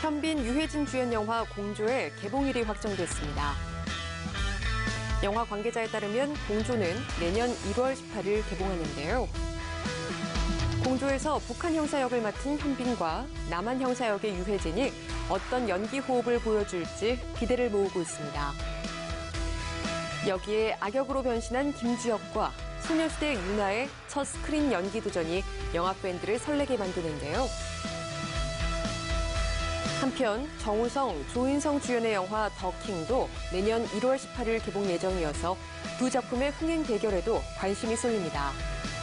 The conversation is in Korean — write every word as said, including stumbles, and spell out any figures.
현빈, 유해진 주연 영화 공조의 개봉일이 확정됐습니다. 영화 관계자에 따르면 공조는 내년 일월 십팔일 개봉하는데요. 공조에서 북한 형사 역을 맡은 현빈과 남한 형사 역의 유해진이 어떤 연기 호흡을 보여줄지 기대를 모으고 있습니다. 여기에 악역으로 변신한 김주혁과 소녀시대 유나의 첫 스크린 연기 도전이 영화 팬들을 설레게 만드는데요. 한편 정우성, 조인성 주연의 영화 더킹도 내년 일월 십팔일 개봉 예정이어서 두 작품의 흥행 대결에도 관심이 쏠립니다.